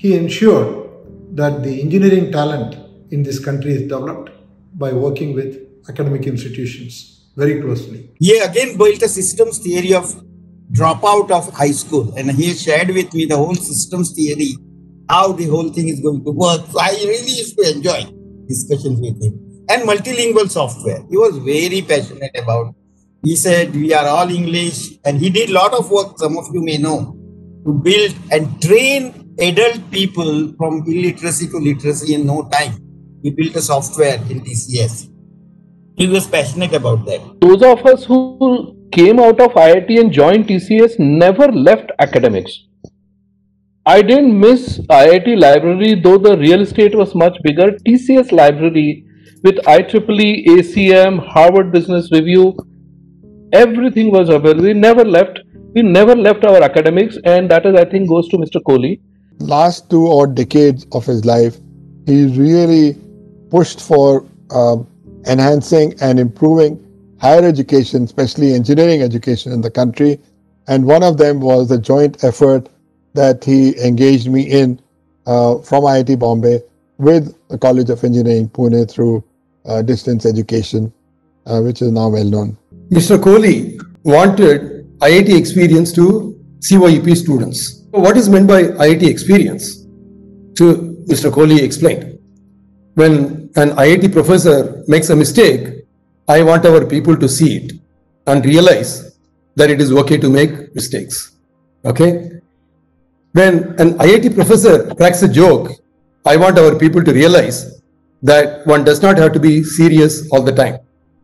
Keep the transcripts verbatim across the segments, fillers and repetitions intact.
he ensured that the engineering talent in this country is developed by working with academic institutions very closely. He again built a systems theory of dropout of high school, and he shared with me the whole systems theory, how the whole thing is going to work. So I really used to enjoy discussions with him. And multilingual software, he was very passionate about. He said, we are all English, and he did a lot of work, some of you may know, to build and train adult people from illiteracy to literacy in no time. He built a software in T C S. He was passionate about that. Those of us who came out of I I T and joined T C S never left academics. I didn't miss I I T library, though the real estate was much bigger. T C S library with I triple E, A C M, Harvard Business Review, everything was available. We never left. We never left our academics, and that is, I think, goes to Mister Kohli. Last two odd decades of his life, he really pushed for uh, enhancing and improving higher education, especially engineering education in the country. And one of them was the joint effort that he engaged me in uh, from I I T Bombay with the College of Engineering, Pune, through uh, distance education, uh, which is now well known. Mister Kohli wanted I I T experience to C Y E P students. What is meant by I I T experience? To Mister Kohli explained. When an I I T professor makes a mistake, I want our people to see it and realize that it is okay to make mistakes. Okay? When an I I T professor cracks a joke, I want our people to realize that one does not have to be serious all the time.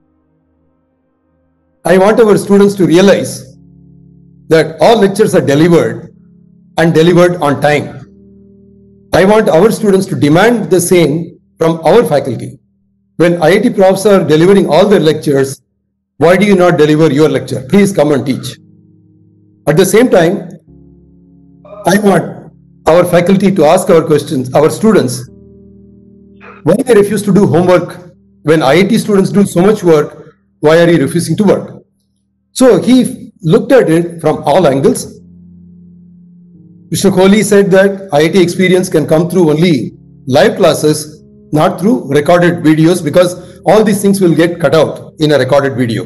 I want our students to realize that all lectures are delivered and delivered on time. I want our students to demand the same from our faculty. When I I T profs are delivering all their lectures, why do you not deliver your lecture? Please come and teach. At the same time, I want our faculty to ask our questions, our students, why they refuse to do homework. When I I T students do so much work, why are you refusing to work? So he looked at it from all angles. Mister Kohli said that I I T experience can come through only live classes, not through recorded videos, because all these things will get cut out in a recorded video.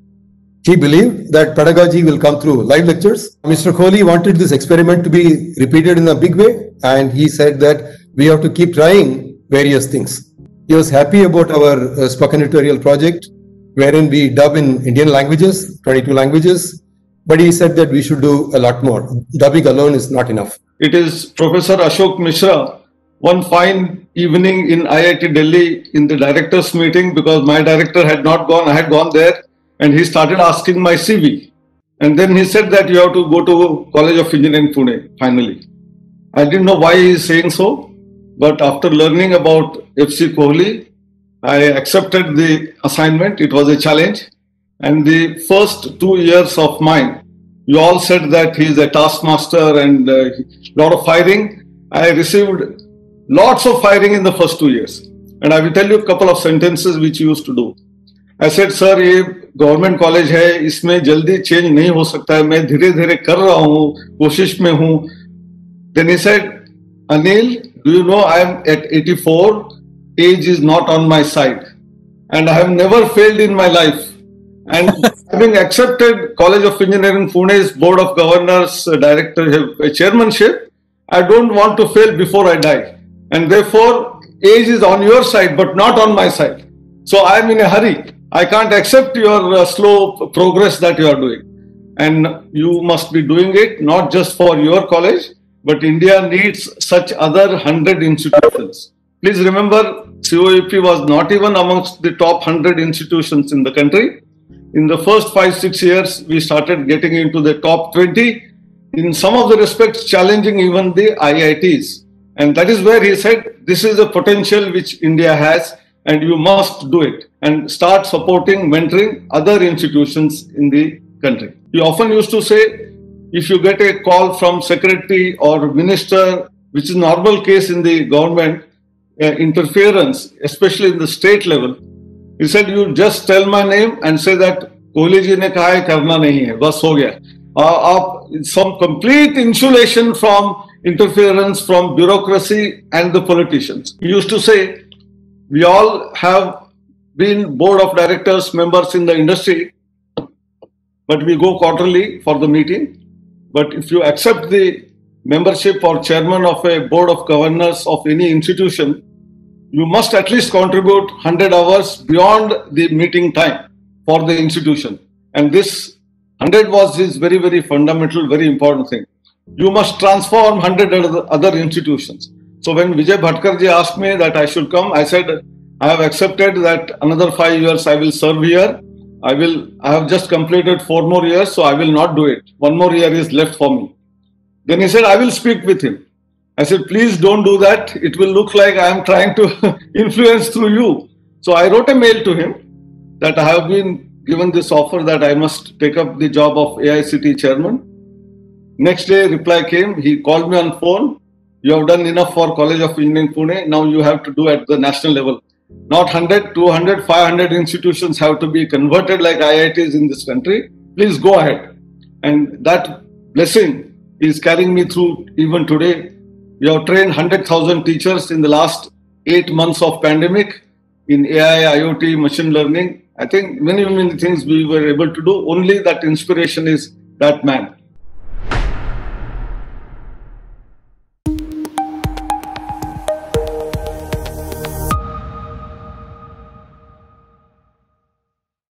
He believed that pedagogy will come through live lectures. Mister Kohli wanted this experiment to be repeated in a big way, and he said that we have to keep trying various things. He was happy about our uh, spoken tutorial project, wherein we dub in Indian languages, twenty-two languages, but he said that we should do a lot more. Dubbing alone is not enough. It is Professor Ashok Mishra, one fine evening in I I T Delhi in the director's meeting, because my director had not gone, I had gone there, and he started asking my C V. And then he said that you have to go to College of Engineering, Pune, finally. I didn't know why he is saying so, but after learning about F C Kohli, I accepted the assignment. It was a challenge. And the first two years of mine, you all said that he is a taskmaster and a lot of firing. I received lots of firing in the first two years. And I will tell you a couple of sentences which he used to do. I said, sir, ये government college है, इसमें जल्दी change नहीं हो सकता है, मैं धीरे धीरे कर रहा हूँ, कोशिश में हूँ. Then he said, Anil, do you know I am at eighty-four, age is not on my side, and I have never failed in my life. And having accepted College of Engineering Pune's Board of Governors uh, director uh, chairmanship, I don't want to fail before I die. And therefore, age is on your side, but not on my side. So I am in a hurry. I can't accept your uh, slow progress that you are doing. And you must be doing it not just for your college, but India needs such other hundred institutions. Please remember, C O E P was not even amongst the top hundred institutions in the country. In the first five, six years, we started getting into the top twenty, in some of the respects challenging even the I I Ts. And that is where he said, this is a potential which India has, and you must do it and start supporting, mentoring other institutions in the country. He often used to say, if you get a call from secretary or minister, which is normal case in the government, uh, interference, especially in the state level, he said, you just tell my name and say that Kohli ji ne kaha hai, karna nahi hai, bas ho gaya. Uh, uh, some complete insulation from interference from bureaucracy and the politicians. He used to say, we all have been board of directors members in the industry, but we go quarterly for the meeting. But if you accept the membership or chairman of a board of governors of any institution, you must at least contribute one hundred hours beyond the meeting time for the institution. And this one hundred was his very, very fundamental, very important thing. You must transform one hundred other institutions. So when Vijay Bhatkarji asked me that I should come, I said, I have accepted that another five years I will serve here. I will, I have just completed four more years, so I will not do it. One more year is left for me. Then he said, I will speak with him. I said, please don't do that. It will look like I am trying to influence through you. So I wrote a mail to him that I have been given this offer that I must take up the job of A I C T chairman. Next day, reply came. He called me on phone. You have done enough for College of Engineering Pune. Now you have to do at the national level. Not one hundred, two hundred, five hundred institutions have to be converted like I I Ts in this country. Please go ahead. And that blessing is carrying me through even today. We have trained one hundred thousand teachers in the last eight months of pandemic in A I, IoT, machine learning. I think many, many things we were able to do. Only that inspiration is that man.